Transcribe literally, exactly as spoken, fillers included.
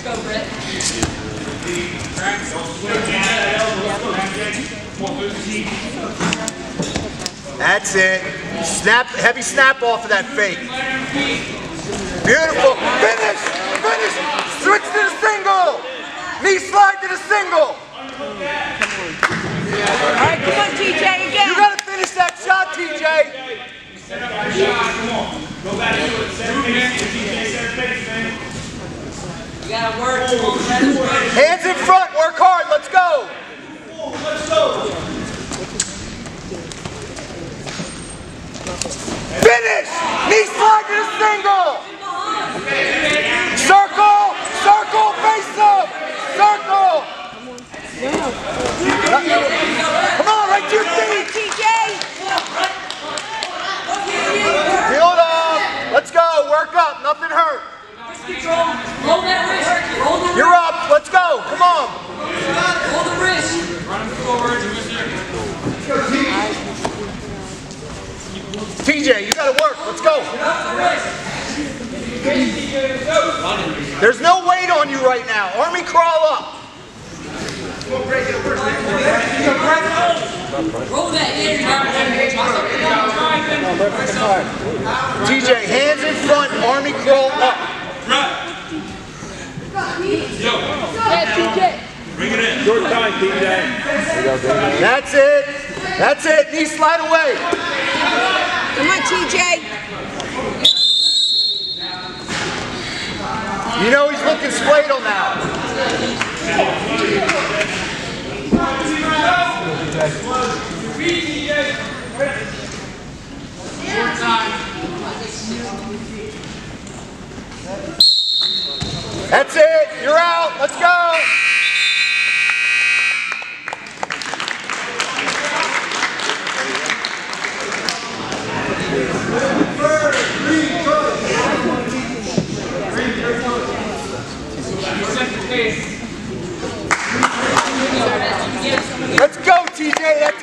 go, Brett. That's it. Snap, heavy snap off of that fake. Beautiful. Finish! Finish! Switch to the single! Knee slide to the single! Alright, come on, T J, again. You gotta finish that shot, T J! Set up your shot, come on. Go back to it. Set pace, T J, set pace, man. You gotta work. Hands in front, work hard, let's go! Let's go! Finish! Knee slide to the single! Circle! Circle! Face up! Circle! Come on, right to your feet! T J! Feel it off! Let's go! Work up! Nothing hurt! Control. Roll that wrist. Roll the wrist. You're up! Let's go! Come on! Roll the wrist. Run forward, T J, you gotta work. Let's go. There's no weight on you right now. Army crawl up. Roll that in. T J, hands in front. Army crawl up. Yeah, T J. bring it in. Short time, T J. That's it. That's it. Knee slide away. Come on, T J. You know he's looking spladle now. That's it. You're out. Let's go. Let's go, T J. That's